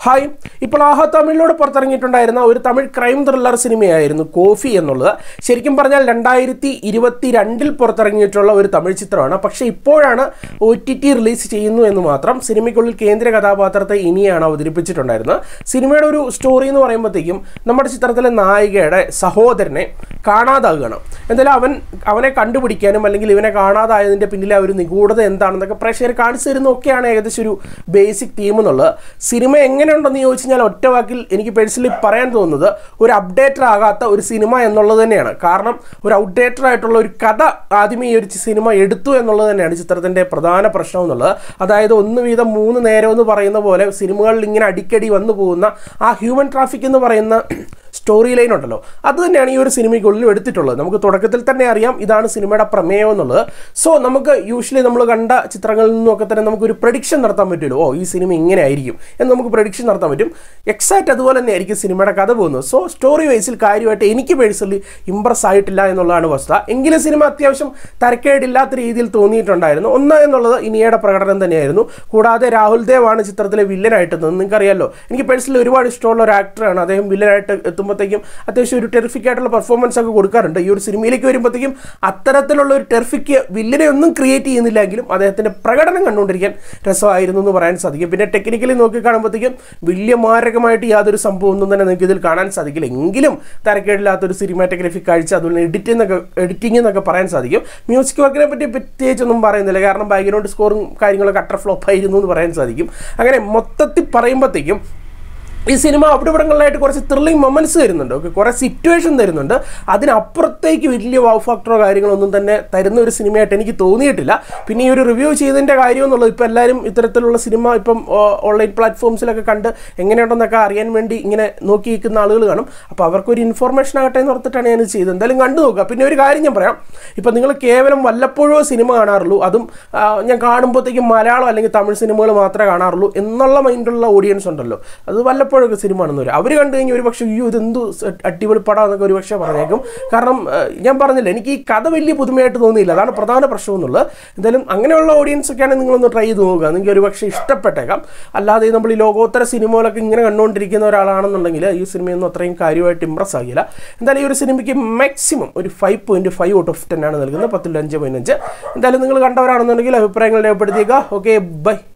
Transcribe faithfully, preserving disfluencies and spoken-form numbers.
Hi, ഇപ്പോൾ ആഹ തമിഴിലൂടെ പുറത്തിറങ്ങിയിട്ടുണ്ടായിരുന്ന ഒരു തമിഴ് ക്രൈം ത്രില്ലർ സിനിമയായിരുന്നു കോഫി എന്നുള്ളത്. ശരിക്കും പറഞ്ഞാൽ രണ്ടായിരത്തി ഇരുപത്തി രണ്ടിൽ പുറത്തിറങ്ങിയിട്ടുള്ള ഒരു തമിഴ് ചിത്രമാണ്. പക്ഷേ ഇപ്പോഴാണ് ഒ ടി ടി റിലീസ് ചെയ്യുന്നു എന്ന് മാത്രം. സിനിമയ്ക്കുള്ളിൽ കേന്ദ്ര കഥാപാത്രത്തെ ഇനിയാണ് അവതരിപ്പിച്ചിട്ടുണ്ടായിരുന്നത്. സിനിമയുടെ ഒരു സ്റ്റോറി എന്ന് പറയുമ്പോഴത്തേക്കും നമ്മുടെ ചിത്രത്തിലെ നായികയുടെ സഹോദരനെ കാണാതാകുകയാണ്. എന്തായാലും അവൻ അവനെ കണ്ടുപിടിക്കാനും അല്ലെങ്കിൽ ഇവനെ കാണാതായതിൻ്റെ പിന്നിലെ ഒരു നിഗൂഢത എന്താണെന്നൊക്കെ പ്രേക്ഷകർ കാണിച്ചു തരുന്നതൊക്കെയാണ് ഏകദേശം ഒരു ബേസിക് തീം എന്നുള്ളത്. സിനിമ എങ്ങനെ ഉണ്ടെന്ന് ചോദിച്ചു കഴിഞ്ഞാൽ ഒറ്റ വാക്കിൽ എനിക്ക് പേഴ്സണലി പറയാൻ തോന്നുന്നത് ഒരു അപ്ഡേറ്റഡ് ആകാത്ത ഒരു സിനിമ എന്നുള്ളത് തന്നെയാണ്. കാരണം ഒരു ഔട്ട്ഡേറ്റഡ് ആയിട്ടുള്ള ഒരു കഥ ആദ്യമേ ഈ ഒരു സിനിമ എടുത്തു എന്നുള്ളത് തന്നെയാണ് ചിത്രത്തിൻ്റെ പ്രധാന പ്രശ്നം എന്നുള്ളത്. അതായത് ഒന്ന് വീതം മൂന്ന് നേരം എന്ന് പറയുന്ന പോലെ സിനിമകളിൽ ഇങ്ങനെ അടിക്കടി വന്നു പോകുന്ന ആ ഹ്യൂമൻ ട്രാഫിക് എന്ന് പറയുന്ന സ്റ്റോറി ലൈൻ ഉണ്ടല്ലോ, അത് തന്നെയാണ് ഈ ഒരു സിനിമയ്ക്കുള്ളിൽ എടുത്തിട്ടുള്ളത്. നമുക്ക് തുടക്കത്തിൽ തന്നെ അറിയാം ഇതാണ് സിനിമയുടെ പ്രമേയം എന്നുള്ളത്. സോ നമുക്ക് യൂഷ്വലി നമ്മൾ കണ്ട ചിത്രങ്ങളിൽ നിന്നൊക്കെ തന്നെ നമുക്കൊരു പ്രഡിക്ഷൻ നടത്താൻ പറ്റുമല്ലോ, ഓ ഈ സിനിമ ഇങ്ങനെ ആയിരിക്കും എന്ന് നമുക്ക് പ്രഡിക്ഷൻ നടത്താൻ പറ്റും. എക്സാക്റ്റ് അതുപോലെ തന്നെ ആയിരിക്കും സിനിമയുടെ കഥ പോകുന്നത്. സോ സ്റ്റോറി വൈസിൽ കാര്യമായിട്ട് എനിക്ക് പേഴ്സണലി ഇമ്പ്രസ് ആയിട്ടില്ല എന്നുള്ളതാണ് വസ്തുത. എങ്കിലും സിനിമ അത്യാവശ്യം തരക്കേടില്ലാത്ത രീതിയിൽ തോന്നിയിട്ടുണ്ടായിരുന്നു. ഒന്ന് എന്നുള്ളത് ഇനിയുടെ പ്രകടനം തന്നെയായിരുന്നു. കൂടാതെ രാഹുൽ ദേവ് ആണ് ചിത്രത്തിലെ വില്ലനായിട്ട് നിങ്ങൾക്കറിയാമല്ലോ, എനിക്ക് പേഴ്സണലി ഒരുപാട് ഇഷ്ടമുള്ള ഒരു ആക്ടറാണ്. അദ്ദേഹം വില്ലനായിട്ട് എത്തുമ്പോഴത്തേക്കും അത്യാവശ്യം ഒരു ടെറിഫിക് ആയിട്ടുള്ള പെർഫോമൻസ് ഒക്കെ കൊടുക്കാറുണ്ട്. ഈ ഒരു സിനിമയിലേക്ക് വരുമ്പോഴത്തേക്കും അത്തരത്തിലുള്ള ഒരു ടെറിഫിക് വില്ലനെ ഒന്നും ക്രിയേറ്റ് ചെയ്യുന്നില്ലെങ്കിലും അദ്ദേഹത്തിൻ്റെ പ്രകടനം കണ്ടുകൊണ്ടിരിക്കാൻ രസമായിരുന്നു എന്ന് പറയാൻ സാധിക്കും. പിന്നെ ടെക്നിക്കലി നോക്കി കാണുമ്പോഴത്തേക്കും വലിയ മാരകമായിട്ട് യാതൊരു സംഭവം ഒന്നും തന്നെ നിങ്ങൾക്ക് ഇതിൽ കാണാൻ സാധിക്കില്ല. എങ്കിലും തരക്കേടില്ലാത്തൊരു സിനിമാറ്റോഗ്രാഫിക് കാഴ്ച, അതുപോലെ എഡിറ്റിംഗ് എന്നൊക്കെ എഡിറ്റിംഗ് എന്നൊക്കെ പറയാൻ സാധിക്കും. മ്യൂസിക് വർക്കിനെ പറ്റി പ്രത്യേകിച്ചൊന്നും പറയുന്നില്ല, കാരണം ബാക്ക്ഗ്രൗണ്ട് സ്കോറും കാര്യങ്ങളൊക്കെ അട്ടർ ഫ്ലോപ്പ് ആയിരുന്നു എന്ന് പറയാൻ സാധിക്കും. അങ്ങനെ മൊത്തത്തിൽ പറയുമ്പോഴത്തേക്കും ഈ സിനിമ അവിടെ ഇവിടങ്ങളിലായിട്ട് കുറച്ച് ത്രില്ലിംഗ് മൊമെൻറ്റ്സ് തരുന്നുണ്ട്, ഓക്കെ, കുറേ സിറ്റുവേഷൻ തരുന്നുണ്ട്. അതിനപ്പുറത്തേക്ക് വലിയ വൗ ഫാക്ടറോ കാര്യങ്ങളൊന്നും തന്നെ തരുന്ന ഒരു സിനിമയായിട്ട് എനിക്ക് തോന്നിയിട്ടില്ല. പിന്നെ ഈ ഒരു റിവ്യൂ ചെയ്തതിൻ്റെ കാര്യം എന്നുള്ളത് ഇപ്പോൾ എല്ലാവരും ഇത്തരത്തിലുള്ള സിനിമ ഇപ്പം ഓൺലൈൻ പ്ലാറ്റ്ഫോംസിലൊക്കെ കണ്ട് എങ്ങനെയുണ്ടെന്നൊക്കെ അറിയാൻ വേണ്ടി ഇങ്ങനെ നോക്കി നിൽക്കുന്ന ആളുകൾ കാണും. അപ്പോൾ അവർക്കൊരു ഇൻഫോർമേഷൻ ആകട്ടെ എന്ന് ഓർത്തിട്ടാണ് ഞാൻ ചെയ്തത്. എന്തായാലും കണ്ടു നോക്കുക. പിന്നെ ഒരു കാര്യം ഞാൻ പറയാം, ഇപ്പം നിങ്ങൾ കേവലം വല്ലപ്പോഴോ സിനിമ കാണാറുള്ളൂ, അതും ഞാൻ കാണുമ്പോഴത്തേക്കും മലയാളം അല്ലെങ്കിൽ തമിഴ് സിനിമകൾ മാത്രമേ കാണാറുള്ളൂ എന്നുള്ള മൈൻഡുള്ള ഓഡിയൻസ് ഉണ്ടല്ലോ, അത് വല്ലപ്പോഴും ൊക്കെ സിനിമ ആണെന്ന് വരും. അവർ കണ്ടു കഴിഞ്ഞാൽ ഒരു പക്ഷേ അയ്യോ ഇതെന്തു അടിപൊളി പടം എന്നൊക്കെ ഒരു പക്ഷേ പറഞ്ഞേക്കും. കാരണം ഞാൻ പറഞ്ഞില്ല, എനിക്ക് ഈ കഥ വലിയ പുതുമയായിട്ട് തോന്നിയില്ല, അതാണ് പ്രധാന പ്രശ്നം എന്നുള്ളത്. എന്തായാലും അങ്ങനെയുള്ള ഓഡിയൻസ് ഒക്കെയാണെങ്കിൽ നിങ്ങളൊന്ന് ട്രൈ ചെയ്ത് നോക്കുക, നിങ്ങൾക്ക് ഒരു പക്ഷേ ഇഷ്ടപ്പെട്ടേക്കാം. അല്ലാതെ നമ്മൾ ഈ ലോകോത്തര സിനിമകളൊക്കെ ഇങ്ങനെ കണ്ടുകൊണ്ടിരിക്കുന്ന ഒരാളാണെന്നുണ്ടെങ്കിൽ ഈ സിനിമയൊന്നും അത്രയും കാര്യമായിട്ട് ഇമ്പ്രസ് ആകില്ല. എന്തായാലും ഈ ഒരു സിനിമയ്ക്ക് മാക്സിമം ഒരു five point five out of ten ആണ് നൽകുന്നത്, പത്തിൽ അഞ്ച് പോയിൻറ്റ് അഞ്ച്. എന്തായാലും നിങ്ങൾ കണ്ടവരാണെന്നുണ്ടെങ്കിൽ അഭിപ്രായങ്ങൾ രേഖപ്പെടുത്തിയേക്കുക. Okay, by.